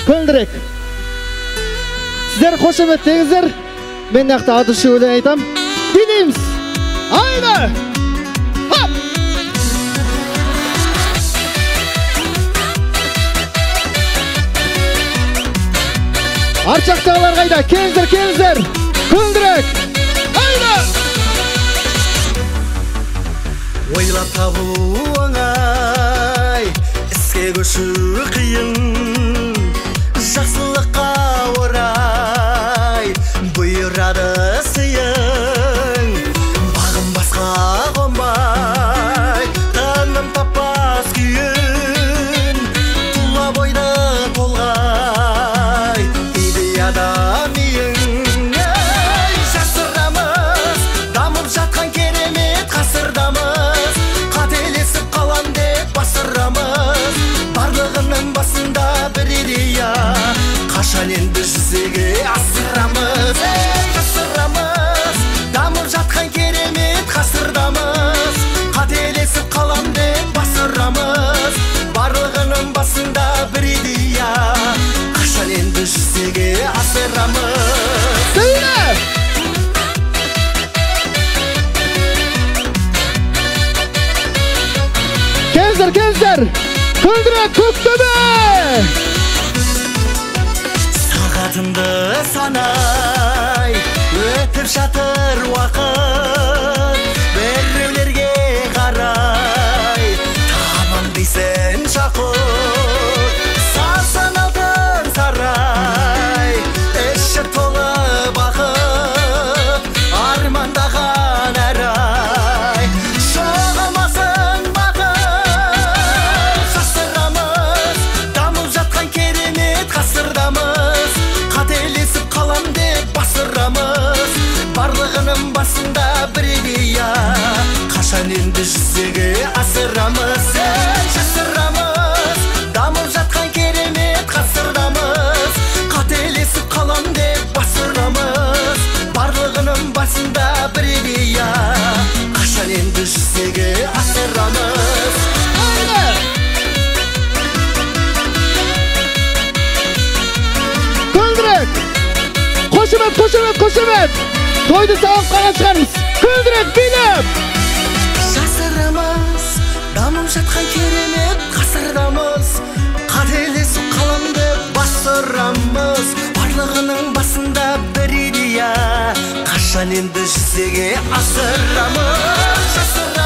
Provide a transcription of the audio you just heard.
көңілдірек. Сіздер қошеметтеңіздер. Мен нақты адыршы өлең айтам. Билейміз. Айда! Хоп! Арчақтағылар қайда? Келіңіздер. Көңілдірек. Айда! Ойлап табу оңай, іске көшу қиын. Жақсылыққа орай бұйырады сыйың. Бағым басқа қонбай, тыным таппас күйін. Тұла бойды толғай, идеяда миың. Жасырамыз, дамып жатқан керемет ғасырдамыз. Қателесіп қалам деп басырамыз. Барлығының басында бір идея, қашан енді жүзеге асырамыз. Жасырамыз, дамып жатқан керемет ғасырдамыз. Қателесіп қалам деп басырамыз. Барлығының басында бір идея, қашан енді жүзеге асырамыз. Келіңіздер, көңілдірек Көктөбе! Сағатымды санай, өтіп жатыр уақыт. Біреулерге қарай, табам дейсің жақұт. Сасан алтын сарай, іші толы бақыт. Армандаған әр ай, жоғалмасын бақыт. Жасырамыз, дамып жатқан керемет ғасырдамыз. Қателесіп қалам деп басырамыз. Барлығының басында бір идея, қашан енді жүзеге асырамыз. Жасырамыз, дамып жатқан керемет ғасырдамыз. Қателесіп қалам деп басырамыз. Барлығының басында бір идея, қашан енді жүзеге асырамыз. Көңілдірек! Қошемет! Тойды сауып қаған шығармыз. Көңілдірек билеп! Жасырамыз, дамып жатқан керемет ғасырдамыз. Қателесіп қалам деп басырамыз. Барлығының басында бір идея, қашан енді жүзеге асырамыз.